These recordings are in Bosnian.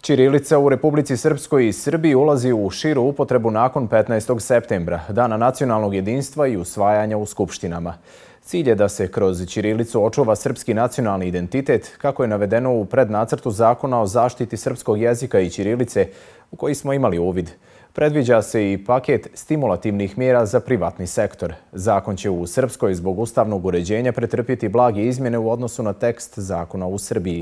Ćirilica u Republici Srpskoj i Srbiji ulazi u širu upotrebu nakon 15. septembra, Dana nacionalnog jedinstva i usvajanja u skupštinama. Cilj je da se kroz ćirilicu očuva srpski nacionalni identitet, kako je navedeno u prednacrtu zakona o zaštiti srpskog jezika i ćirilice, u koji smo imali uvid. Predviđa se i paket stimulativnih mjera za privatni sektor. Zakon će u Srpskoj zbog ustavnog uređenja pretrpjeti blage izmjene u odnosu na tekst zakona u Srbiji.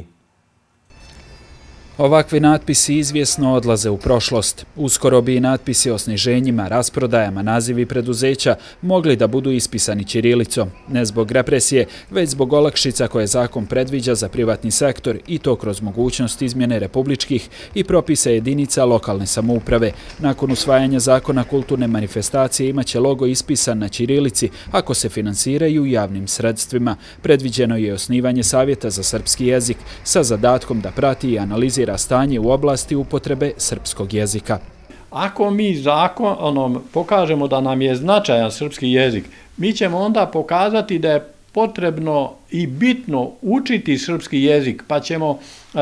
Ovakvi natpisi izvjesno odlaze u prošlost. Uskoro bi i natpisi o sniženjima, rasprodajama, nazivi preduzeća mogli da budu ispisani ćirilicom. Ne zbog represije, već zbog olakšica koje zakon predviđa za privatni sektor i to kroz mogućnost izmjene republičkih i propisa jedinica lokalne samouprave. Nakon usvajanja zakona kulturne manifestacije imaće logo ispisan na ćirilici ako se finansiraju javnim sredstvima. Predviđeno je osnivanje Savjeta za srpski jezik sa zadatkom da prati i analizira stanje u oblasti upotrebe srpskog jezika. Ako mi zakonom pokažemo da nam je značajan srpski jezik, mi ćemo onda pokazati da je potrebno i bitno učiti srpski jezik, pa ćemo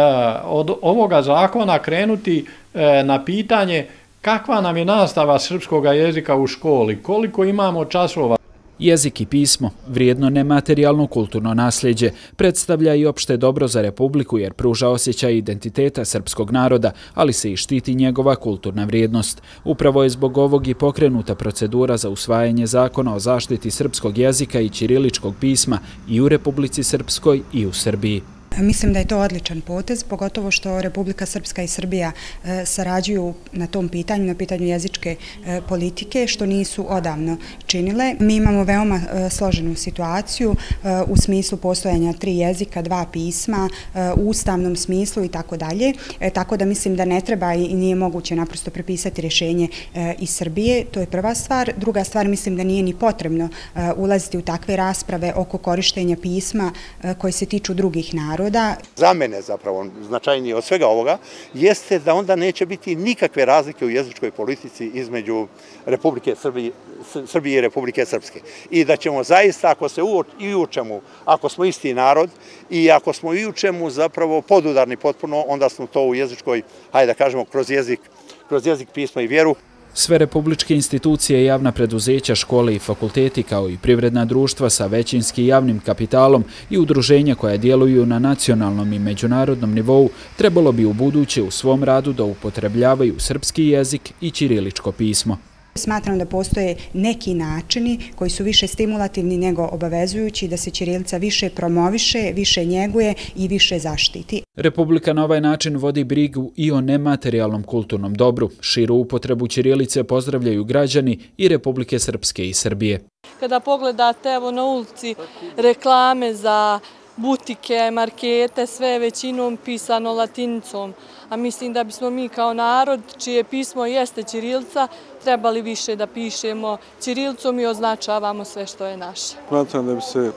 od ovoga zakona krenuti na pitanje kakva nam je nastava srpskog jezika u školi, koliko imamo časova. Jezik i pismo, vrijedno nematerijalno kulturno nasljeđe, predstavlja i opšte dobro za Republiku jer pruža osjećaj identiteta srpskog naroda, ali se i štiti njegova kulturna vrijednost. Upravo je zbog ovog i pokrenuta procedura za usvajanje zakona o zaštiti srpskog jezika i ćiriličkog pisma i u Republici Srpskoj i u Srbiji. Mislim da je to odličan potez, pogotovo što Republika Srpska i Srbija sarađuju na tom pitanju, na pitanju jezičke politike, što nisu odavno činile. Mi imamo veoma složenu situaciju u smislu postojanja 3 jezika, 2 pisma, u ustavnom smislu i tako dalje. Tako da mislim da ne treba i nije moguće naprosto prepisati rješenje iz Srbije. To je prva stvar. Druga stvar, mislim da nije ni potrebno ulaziti u takve rasprave oko korištenja pisma koje se tiču drugih naroda. Za mene zapravo značajnije od svega ovoga jeste da onda neće biti nikakve razlike u jezičkoj politici između Republike Srbije i Republike Srpske. I da ćemo zaista, ako se i u čemu, ako smo isti narod i ako smo i u čemu zapravo podudarni potpuno, onda smo to u jezičkoj, hajde da kažemo, kroz jezik, pismo i vjeru. Sve republičke institucije, javna preduzeća, škole i fakulteti, kao i privredna društva sa većinski javnim kapitalom i udruženja koja djeluju na nacionalnom i međunarodnom nivou, trebalo bi u buduće u svom radu da upotrebljavaju srpski jezik i ćiriličko pismo. Smatram da postoje neki načini koji su više stimulativni nego obavezujući, da se ćirilica više promoviše, više njeguje i više zaštiti. Republika na ovaj način vodi brigu i o nematerijalnom kulturnom dobru. Širu upotrebu ćirilice pozdravljaju građani i Republike Srpske i Srbije. Kada pogledate evo na ulici reklame za butike, markete, sve većinom pisano latinicom. A mislim da bismo mi kao narod, čije pismo jeste ćirilica, trebali više da pišemo ćirilicom i označavamo sve što je naše. Smatram da bi se,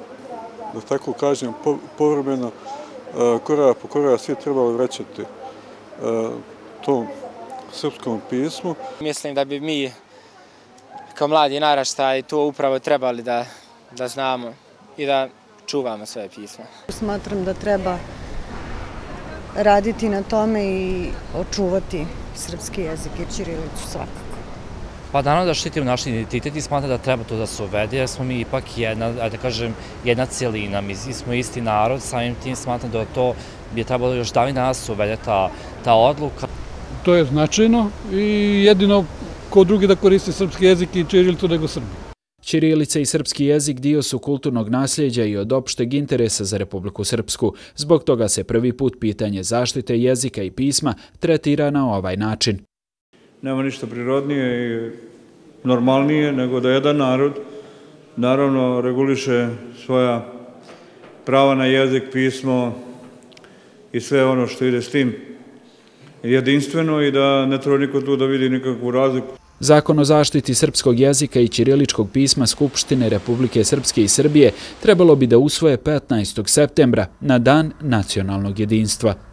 da tako kažem, povremeno korak po korak svi trebali vraćati tom srpskom pismu. Mislim da bi mi kao mladi naraštaj to upravo trebali da znamo i da čuvamo svoje pismo. Smatram da treba raditi na tome i očuvati srpski jezik i ćirilicu svakako. Pa naravno da štitimo naš identitet i smatram da treba to da se uvede jer smo mi ipak jedna cijelina, mi smo isti narod, samim tim smatram da to bi trebalo još davnih dana se uvede ta odluka. To je značajno i jedino ko drugi da koristi srpski jezik i ćirilicu nego Srbi. Ćirilica i srpski jezik dio su kulturnog nasljeđa i od opšteg interesa za Republiku Srpsku. Zbog toga se prvi put pitanje zaštite jezika i pisma tretira na ovaj način. Nema ništa prirodnije i normalnije nego da jedan narod naravno reguliše svoja prava na jezik, pismo i sve ono što ide s tim jedinstveno i da ne treba niko tu da vidi nikakvu razliku. Zakon o zaštiti srpskog jezika i ćiriličkog pisma Skupštine Republike Srpske i Srbije trebalo bi da usvoje 15. septembra na Dan nacionalnog jedinstva.